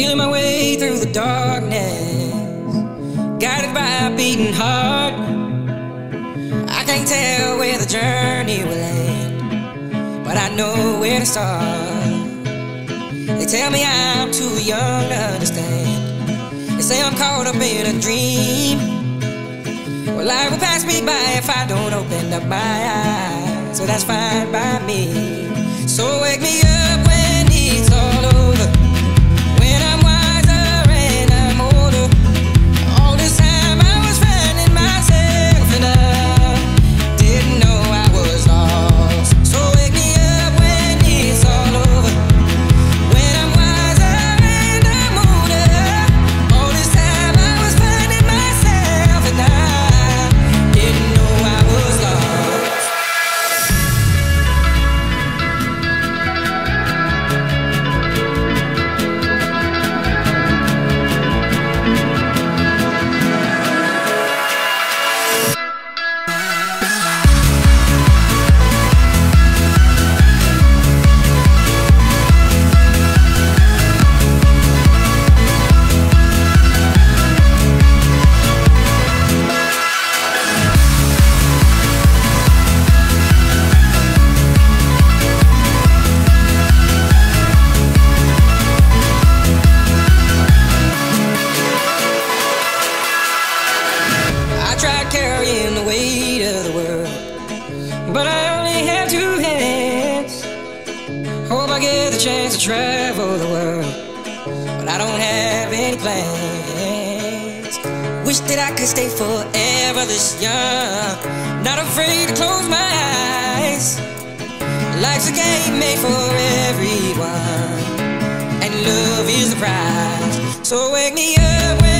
feeling my way through the darkness, guided by a beating heart. I can't tell where the journey will end, but I know where to start. They tell me I'm too young to understand. They say I'm caught up in a dream. Well, life will pass me by if I don't open up my eyes, so that's fine by me. So wake me up when it's all over, when I'm wiser and I'm older. All this time I was finding myself and I didn't know I was lost. So wake me up when it's all over, when I'm wiser and I'm older. All this time I was finding myself and I didn't know I was lost. I tried carrying the weight of the world, but I only have two hands. Hope I get the chance to travel the world, but I don't have any plans. Wish that I could stay forever this young, not afraid to close my eyes. Life's a game made for everyone, and love is the prize. So wake me up when